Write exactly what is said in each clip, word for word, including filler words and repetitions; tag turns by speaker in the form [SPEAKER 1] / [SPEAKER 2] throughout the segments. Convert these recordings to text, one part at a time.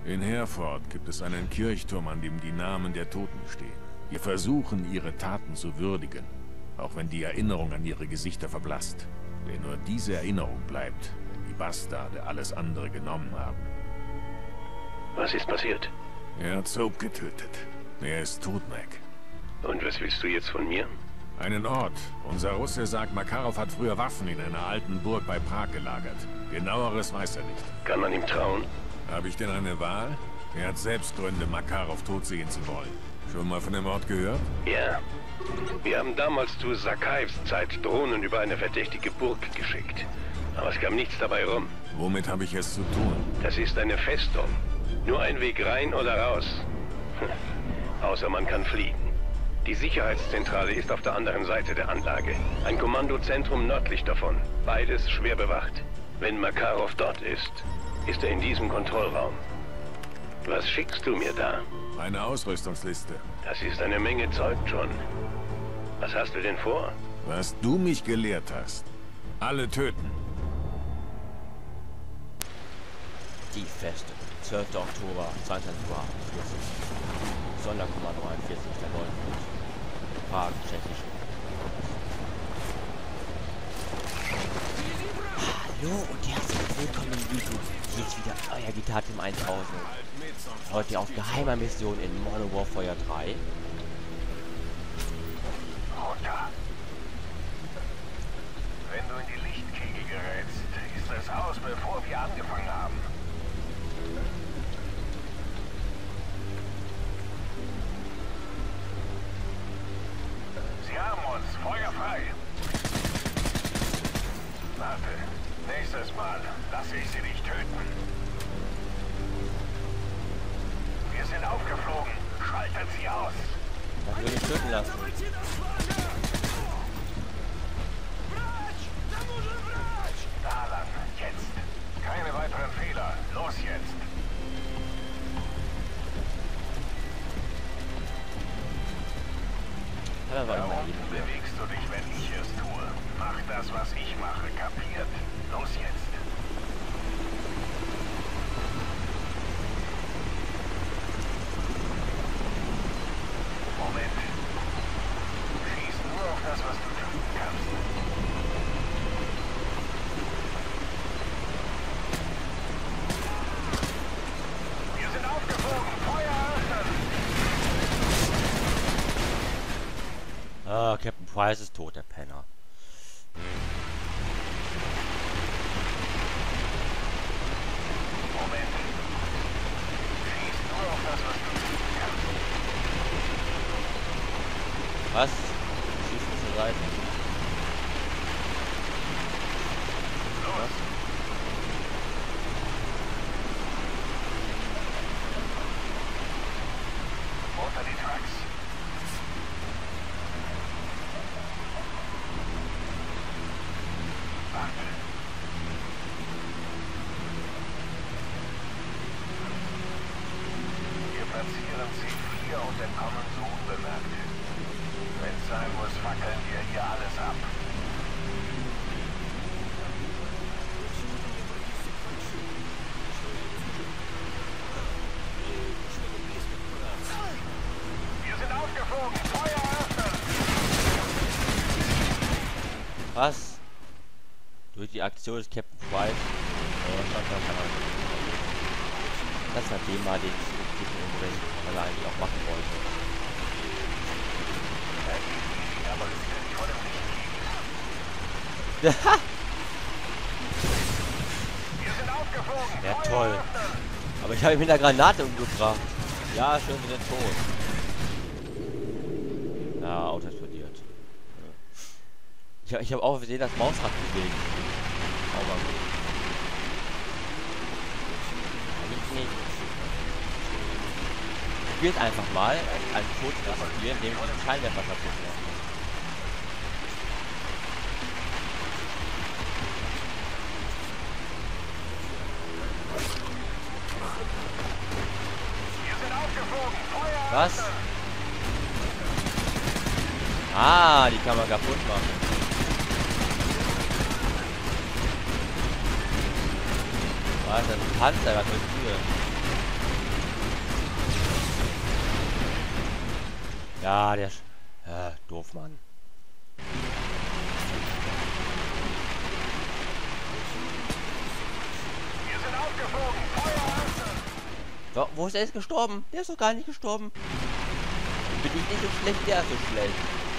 [SPEAKER 1] In Hereford gibt es einen Kirchturm, an dem die Namen der Toten stehen. Wir versuchen, ihre Taten zu würdigen, auch wenn die Erinnerung an ihre Gesichter verblasst. Denn nur diese Erinnerung bleibt, wenn die Bastarde alles andere genommen haben.
[SPEAKER 2] Was ist passiert?
[SPEAKER 1] Er hat Soap getötet. Er ist tot, Mac.
[SPEAKER 2] Und was willst du jetzt von mir?
[SPEAKER 1] Einen Ort. Unser Russe sagt, Makarov hat früher Waffen in einer alten Burg bei Prag gelagert. Genaueres weiß er nicht.
[SPEAKER 2] Kann man ihm trauen?
[SPEAKER 1] Habe ich denn eine Wahl? Er hat selbst Gründe, Makarov tot sehen zu wollen. Schon mal von dem Ort gehört?
[SPEAKER 2] Ja. Wir haben damals zu Sakaevs Zeit Drohnen über eine verdächtige Burg geschickt. Aber es kam nichts dabei rum.
[SPEAKER 1] Womit habe ich es zu tun?
[SPEAKER 2] Das ist eine Festung. Nur ein Weg rein oder raus. Außer man kann fliegen. Die Sicherheitszentrale ist auf der anderen Seite der Anlage. Ein Kommandozentrum nördlich davon. Beides schwer bewacht. Wenn Makarov dort ist, ist er in diesem Kontrollraum. Was schickst du mir da?
[SPEAKER 1] Eine Ausrüstungsliste.
[SPEAKER 2] Das ist eine Menge Zeug, John. Was hast du denn vor?
[SPEAKER 1] Was du mich gelehrt hast. Alle töten.
[SPEAKER 3] Die Festung. zwölfter Oktober, zweiundzwanzig Uhr achtundvierzig. Sonderkommando einundvierzig, der neunten. Prag, Tschechisch. Hallo und herzlich willkommen in YouTube. Hier ist wieder euer Gitarteam tausend. Heute auf geheimer Mission in Modern Warfare drei.
[SPEAKER 4] Runter. Wenn du in die Lichtkegel gerätst, ist es aus, bevor wir angefangen haben. Sie haben uns. Feuer frei. Warte. Nächstes Mal lasse ich sie nicht töten. Wir sind aufgeflogen. Schaltet sie aus.
[SPEAKER 3] Das würde ich töten lassen.
[SPEAKER 4] Da lang. Jetzt. Keine weiteren Fehler. Los jetzt.
[SPEAKER 3] Ja, war
[SPEAKER 4] Warum bewegst du dich, wenn ich es tue? Mach das, was ich mache. Kapiert? Los jetzt. Moment. Schieß nur auf das, was du tun kannst. Wir sind aufgeflogen. Feuer öffnen.
[SPEAKER 3] Ah, Captain Price ist tot, der Penner.
[SPEAKER 4] Moment. Schieß nur auf das, was du tun kannst.
[SPEAKER 3] Was? Schießen zur Seite.
[SPEAKER 4] Los. Unter die Trucks. Warte. Wir platzieren C vier und entkommen so unbemerkt. Wenn es sein muss, fackeln wir hier alles ab. Wir sind aufgeflogen. Feuer öffnen.
[SPEAKER 3] Was? Durch die Aktion des Captain Price. Oh, das hat dem mal den Typen umbringen, weil er eigentlich auch machen wollte.
[SPEAKER 4] Aber es ist nicht vor dem Licht. Wir sind aufgeflogen.
[SPEAKER 3] Ja,
[SPEAKER 4] Feuer
[SPEAKER 3] toll.
[SPEAKER 4] öffnen.
[SPEAKER 3] Aber ich habe ihn mit einer Granate umgebracht. Ja, schön wieder tot. Ja, Auto explodiert. Ich habe ich hab auch gesehen, das Mausrad bewegt. Auch mal gut. Eigentlich nicht. Probiert einfach mal einen Code zu probieren, indem ich den Scheinwerfer kaputt mache.
[SPEAKER 4] Wir sind aufgeflogen. Feuer
[SPEAKER 3] Was?
[SPEAKER 4] öffnen.
[SPEAKER 3] Ah, die kann man kaputt machen. Was, das ist ein Panzer, was für Kühe. Ja, der... Sch äh, doof, Mann.
[SPEAKER 4] Wir sind aufgeflogen. Feuer öffnen.
[SPEAKER 3] So, wo ist er jetzt gestorben? Der ist doch gar nicht gestorben. Bin ich nicht so schlecht, der ist so schlecht.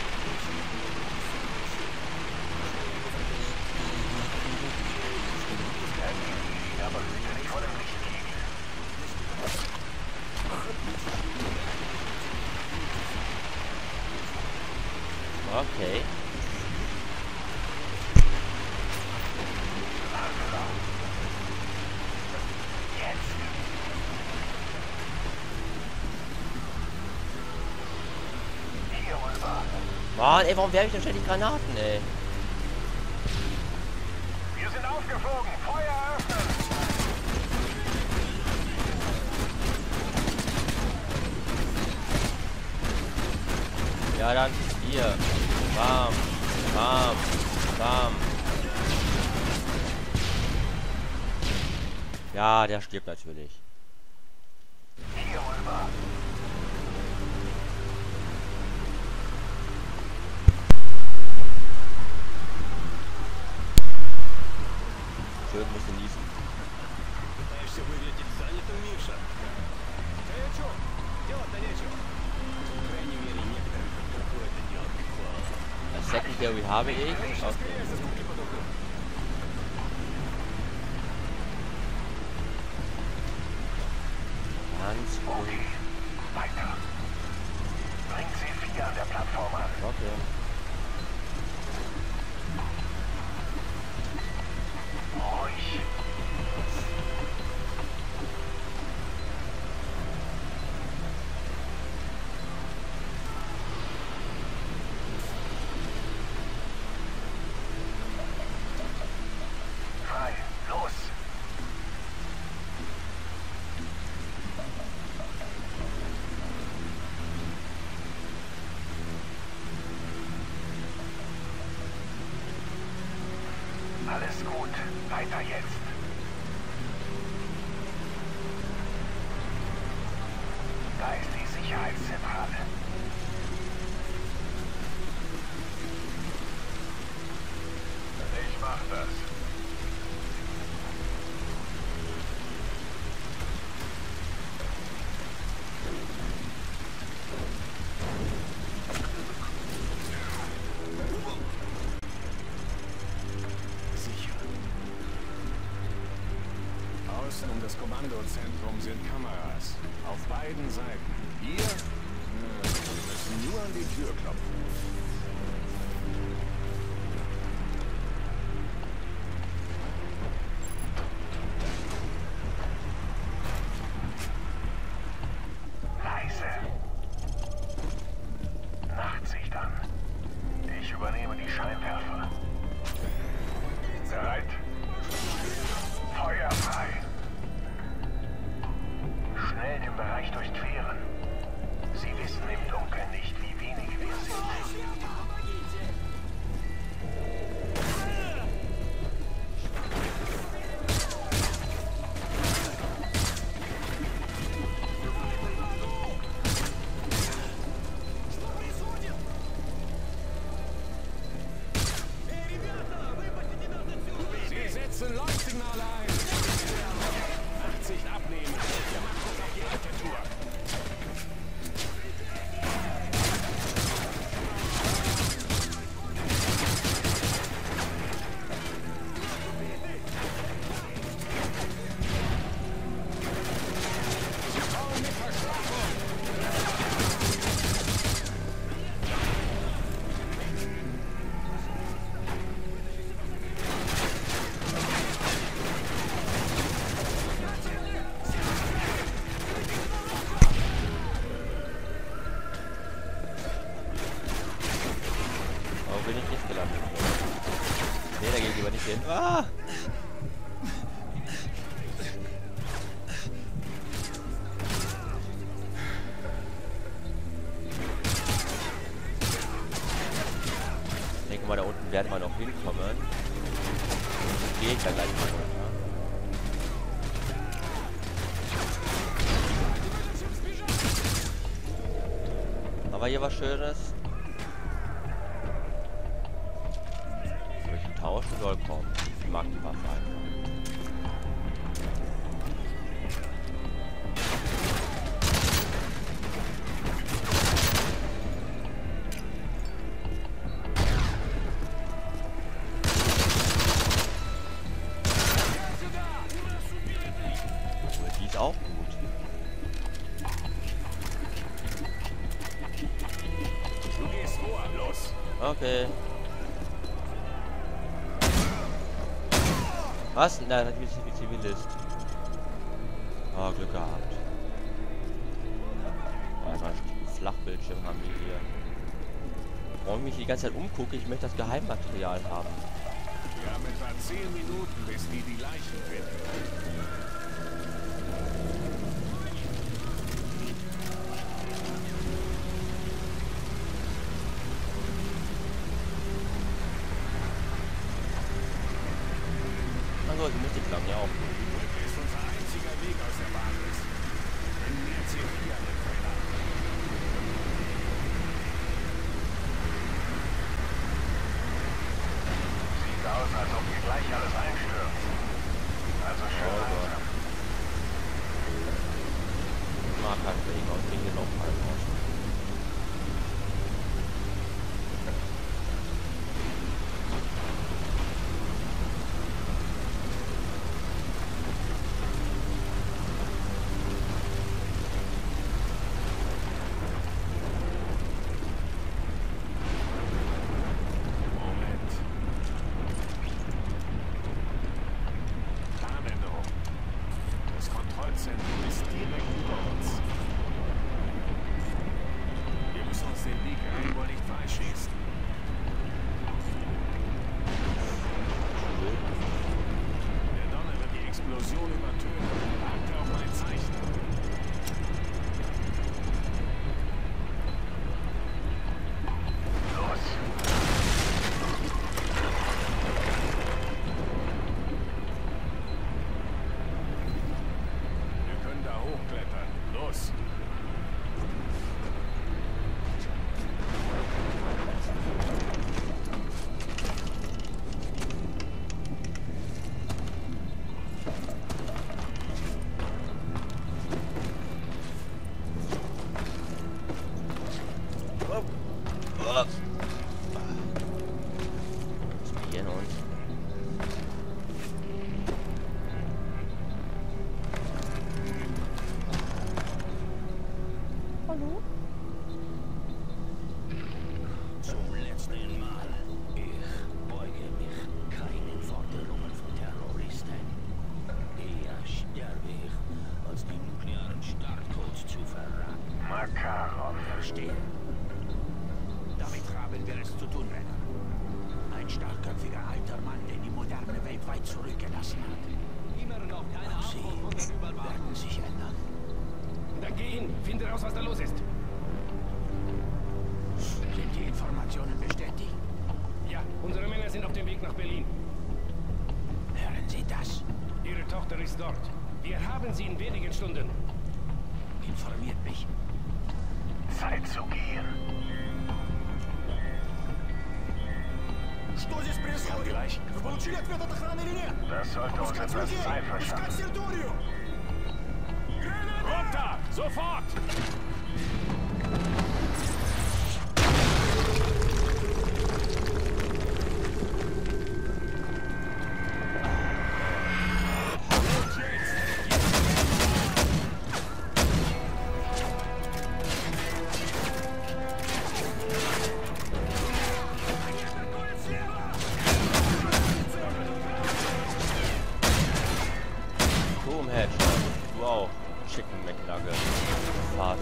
[SPEAKER 4] Aber bitte nicht vor dem Lichtkegel.
[SPEAKER 3] Okay.
[SPEAKER 4] Jetzt. Hier rüber.
[SPEAKER 3] Mann, ey, warum werfe ich denn ständig Granaten, ey?
[SPEAKER 4] Wir sind aufgeflogen. Feuer öffnen.
[SPEAKER 3] Ja, dann hier. Bam. Bam. Bam. Ja, der stirbt natürlich.
[SPEAKER 4] Hier rüber.
[SPEAKER 3] Schön, muss genießen.
[SPEAKER 2] Пытаешься выглядеть занятым, Миша. Ты о чем? Делать-то нечего. По крайней мере, некоторым какое-то дело приходит.
[SPEAKER 3] Das Secondary habe ich. Okay. Ganz
[SPEAKER 4] Okay.
[SPEAKER 3] ruhig.
[SPEAKER 4] Weiter. Bringt C vier an der Plattform an.
[SPEAKER 3] Okay.
[SPEAKER 4] Ruhig. Frei. Los. Alles gut. Weiter jetzt. Da ist die Sicherheitszentrale. Ich mach das.
[SPEAKER 2] Sicher. Außen um das Kommandozentrum sind Kameras. Auf beiden Seiten. Hier? Äh, wir müssen nur an die Tür klopfen.
[SPEAKER 4] Leise. Nachtsicht an. Ich übernehme die Scheinwerfer. Bereit? Feuer frei. Schnell den Bereich durchqueren. Sie wissen im Dunkeln nicht, wie wenig wir sind.
[SPEAKER 2] Sie setzen Leuchtsignale ein. Nachtsicht abnehmen. Wir machen uns auf die Architektur. Sie bauen mit Verstärkung.
[SPEAKER 3] Warum bin ich nicht gelandet? Nee, da gehe ich lieber nicht hin. Ah! Ich denke mal, da unten werden wir noch hinkommen. Gehe ich da gleich mal runter. Aber wir hier was Schönes? Soll ich tauschen? Soll kommen. Ich mag die Waffe einfach. Die ist auch gut.
[SPEAKER 1] Du gehst vor, los!
[SPEAKER 3] Okay. Was? Nein, das ist ein Zivilist. Ah, Glück gehabt. Einfach einen Flachbildschirm haben wir hier. Warum ich mich die ganze Zeit umgucke, ich möchte das Geheimmaterial haben.
[SPEAKER 1] Wir haben etwa zehn Minuten, bis die die Leichen finden.
[SPEAKER 3] Achso, die Musik lang, ja auch.
[SPEAKER 1] Die Brücke ist unser einziger Weg aus der Basis. Wenn wir C vier an den Feuer.
[SPEAKER 4] Sieht aus, als ob hier gleich alles einstürzt. Also schön langsam.
[SPEAKER 3] Mag halt wegen aus Dinge noch halb aus. Spielen uns. Hallo?
[SPEAKER 5] Zum letzten Mal. Ich beuge mich keinen Forderungen von Terroristen. Eher sterbe ich, als die nuklearen Startcodes zu verraten.
[SPEAKER 4] Makarov.
[SPEAKER 5] Verstehen? Damit haben wir es zu tun, Renner. Ein starkköpfiger alter Mann, den die moderne Welt weit zurückgelassen hat. Immer noch keine Sie werden sich ändern.
[SPEAKER 2] Dann geh hin, finde raus, was da los ist.
[SPEAKER 5] Sind die Informationen bestätigt?
[SPEAKER 2] Ja, unsere Männer sind auf dem Weg nach Berlin.
[SPEAKER 5] Hören Sie das?
[SPEAKER 2] Ihre Tochter ist dort. Wir haben sie in wenigen Stunden.
[SPEAKER 5] Informiert mich.
[SPEAKER 4] Zeit zu gehen.
[SPEAKER 6] Что здесь происходит?
[SPEAKER 4] Gleich.
[SPEAKER 6] Вы получили ответ от охраны или нет?
[SPEAKER 4] Das sollte uns
[SPEAKER 6] Обыскать
[SPEAKER 4] etwas
[SPEAKER 6] людей!
[SPEAKER 4] Zeit
[SPEAKER 6] Искать
[SPEAKER 4] verschaffen.
[SPEAKER 6] территорию!
[SPEAKER 1] Runter! Sofort!
[SPEAKER 3] Boom, Headshot. Du auch. Chicken McNugget. Fast.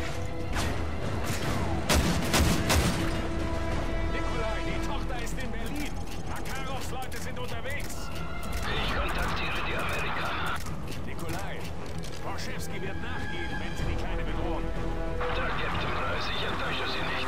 [SPEAKER 1] Nikolai, die Tochter ist in Berlin. Makarovs Leute sind unterwegs.
[SPEAKER 2] Ich kontaktiere die Amerikaner.
[SPEAKER 1] Nikolai, Borschewski wird nachgeben, wenn sie die Kleine bedrohen.
[SPEAKER 2] Da, Captain Price, ich enttäusche Sie nicht.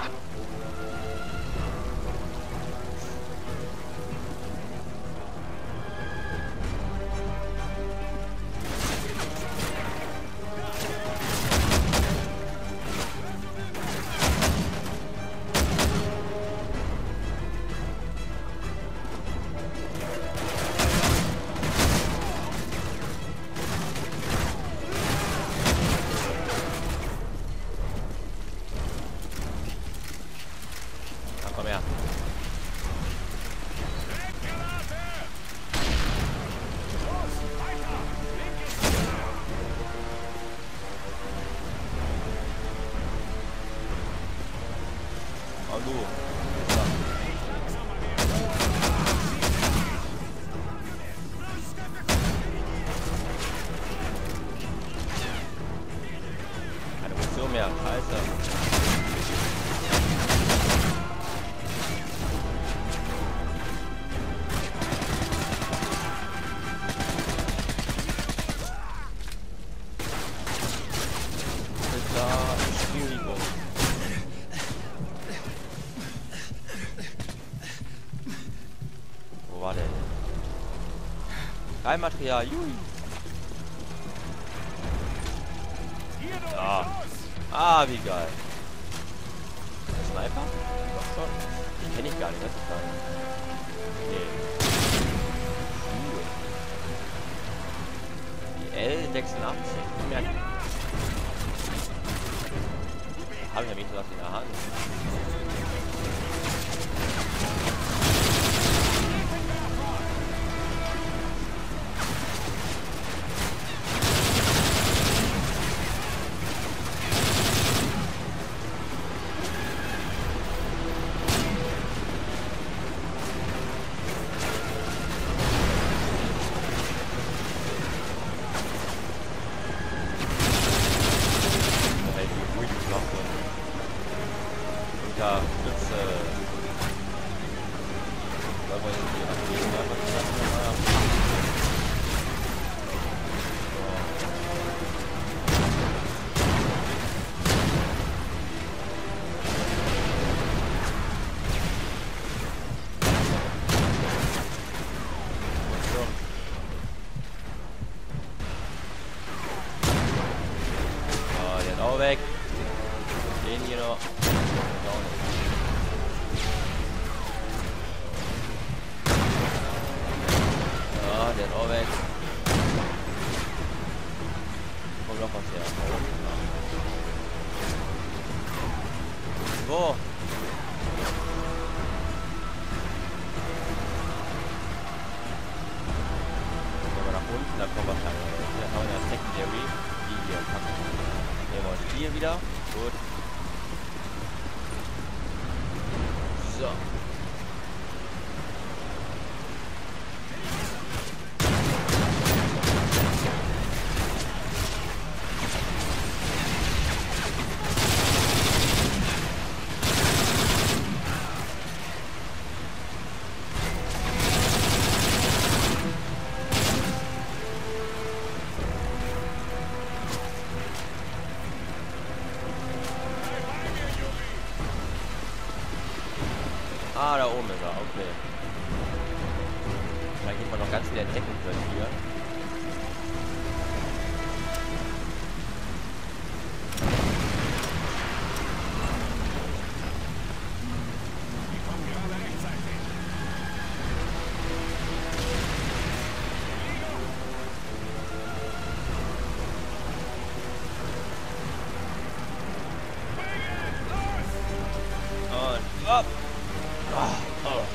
[SPEAKER 3] Bamboo. So. Keine Munition mehr, scheiße. Wo war der denn? Kein Material, jui. Ah. Ah, wie geil. Der Sniper? Doch schon. Den kenne ich gar nicht, das ist gar nicht. Nee. Schuhe. Die L sechsundachtzig. Merkt. Habe ich ja wenigstens was in der Hand. Ja, das, äh... wollen wir jetzt hier abgeben, was ist das denn mal? So. So, den auch weg. Den hier noch. Ja, der ist auch weg. Kommt noch was her. So. Gehen wir nach unten, dann kommen wir wahrscheinlich. Dann haben wir ja Secondary. Die hier packen. Nehmen wir uns die hier wieder. Gut. So. Ah, da oben ist er, okay. Vielleicht geht man noch ganz viel entdecken können hier. Und ab! Oh, oh.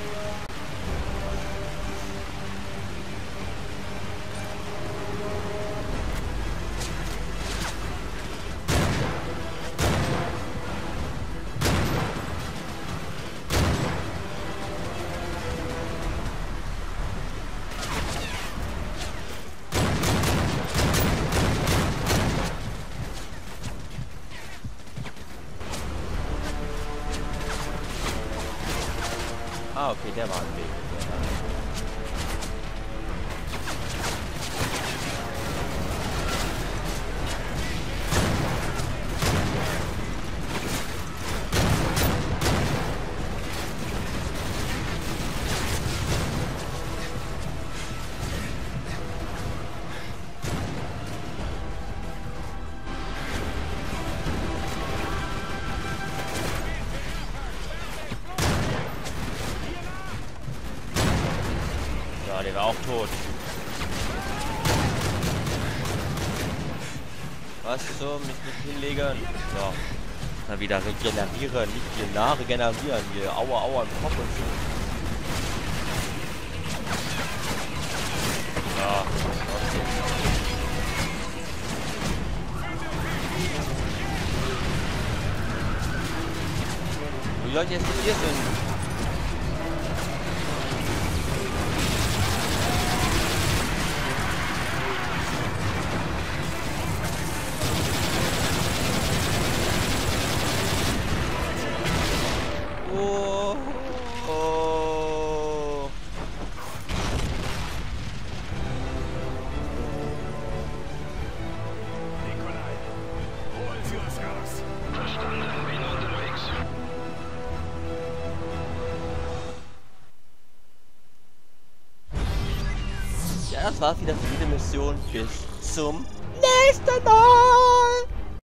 [SPEAKER 3] Ah, okay, der war ein Weg. Ja, der war auch tot. Was so, mich nicht hinlegen? So. Dann wieder regenerieren, nicht hier nah regenerieren. Hier, aua, aua, im Kopf und so. Ja, okay. die Leute jetzt nicht hier sind. Oh, oh.
[SPEAKER 4] Nikolai, holen Sie uns raus. Verstanden, bin unterwegs.
[SPEAKER 3] Ja, das war's wieder für diese Mission. Bis zum nächsten Mal.